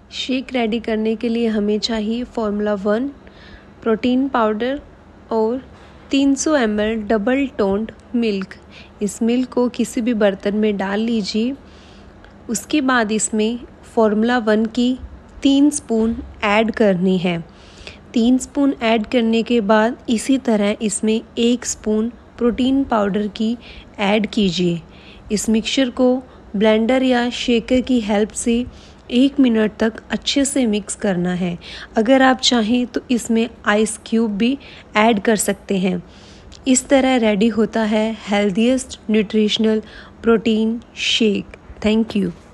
Shake ready करने के लिए हमें चाहिए फार्मूला 1 प्रोटीन पाउडर और 300 ml डबल टोन्ड मिल्क। इस मिल्क को किसी भी बर्तन में डाल लीजिए। उसके बाद इसमें फार्मूला 1 की 3 स्पून ऐड करनी है। 3 स्पून ऐड करने के बाद इसी तरह इसमें 1 स्पून प्रोटीन पाउडर की ऐड कीजिए। इस मिक्सचर को ब्लेंडर या शेकर की हेल्प से 1 मिनट तक अच्छे से मिक्स करना है। अगर आप चाहें तो इसमें आइस क्यूब भी ऐड कर सकते हैं। इस तरह रेडी होता है healthiest nutritional protein shake. Thank you.